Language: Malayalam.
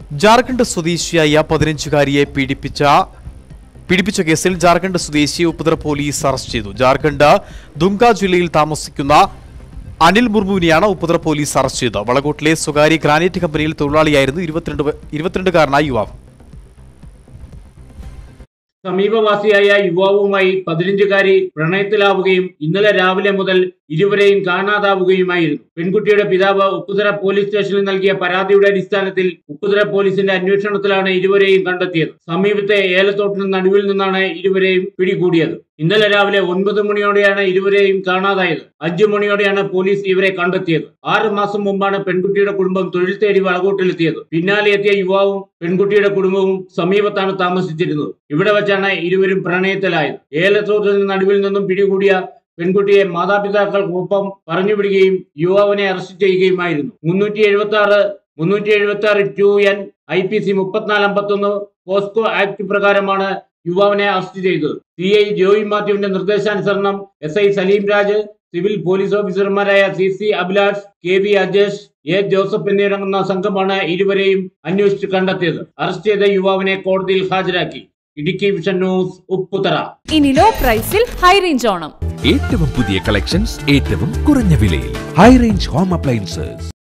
ജാർഖണ്ഡ് സ്വദേശിയായ 15-കാരിയെ പീഡിപ്പിച്ച കേസിൽ ജാർഖണ്ഡ് സ്വദേശിയെ ഉപ്പുതറ പോലീസ് അറസ്റ്റ് ചെയ്തു. ജാർഖണ്ഡ് ദുംക ജില്ലയിൽ താമസിക്കുന്ന അനിൽ മുർമുവിനെയാണ് ഉപ്പുതറ പോലീസ് അറസ്റ്റ് ചെയ്തത്. വളകോട്ടിലെ സ്വകാര്യ ഗ്രാനൈറ്റ് കമ്പനിയിൽ തൊഴിലാളിയായിരുന്നു 22-കാരനായ യുവാവ്. സമീപവാസിയായ യുവാവുമായി 15-കാരി പ്രണയത്തിലാവുകയും ഇന്നലെ രാവിലെ മുതൽ ഇരുവരെയും കാണാതാവുകയുമായിരുന്നു. പെൺകുട്ടിയുടെ പിതാവ് ഉപ്പുതറ പോലീസ് സ്റ്റേഷനിൽ നൽകിയ പരാതിയുടെ അടിസ്ഥാനത്തിൽ ഉപ്പുതറ പോലീസിന്റെ അന്വേഷണത്തിലാണ് ഇരുവരെയും കണ്ടെത്തിയത്. സമീപത്തെ ഏലത്തോട്ടിന് നടുവിൽ നിന്നാണ് ഇരുവരെയും പിടികൂടിയത്. ഇന്നലെ രാവിലെ 9 മണിയോടെയാണ് ഇരുവരെയും കാണാതായത്. 5 മണിയോടെയാണ് പോലീസ് ഇവരെ കണ്ടെത്തിയത്. 6 മാസം മുമ്പാണ് പെൺകുട്ടിയുടെ കുടുംബം തൊഴിൽ തേടി വളകോട്ടിലെത്തിയത്. പിന്നാലെ എത്തിയ യുവാവും പെൺകുട്ടിയുടെ കുടുംബവും സമീപത്താണ് താമസിച്ചിരുന്നത്. ഇവിടെ വെച്ചാണ് ഇരുവരും പ്രണയത്തിലായത്. ഏലത്തോട്ടിന് നടുവിൽ നിന്നും പിടികൂടിയ പെൺകുട്ടിയെ മാതാപിതാക്കൾക്കൊപ്പം പറഞ്ഞുവിടുകയും യുവാവിനെ അറസ്റ്റ് ചെയ്യുകയുമായിരുന്നു. 376 2N IPC 3451 പോസ്കോ ആക്ട് പ്രകാരമാണ് യുവാവിനെ അറസ്റ്റ് ചെയ്തത്. CI ജോയി മാത്യുവിന്റെ നിർദ്ദേശാനുസരണം SI Saleem Raj, civil police ഓഫീസർമാരായ CC Abhilash, KV Ajesh, A Joseph എന്നിവരടങ്ങുന്ന സംഘമാണ് ഇരുവരെയും അന്വേഷിച്ച് കണ്ടെത്തിയത്. അറസ്റ്റ് ചെയ്ത യുവാവിനെ കോടതിയിൽ ഹാജരാക്കി. Idukki vision news, Upputhara. ഇനി ലോ പ്രൈസിൽ ഹൈ റേഞ്ച് ഓണം. ഏറ്റവും പുതിയ കളക്ഷൻസ് ഏറ്റവും കുറഞ്ഞ വിലയിൽ. High range home appliances.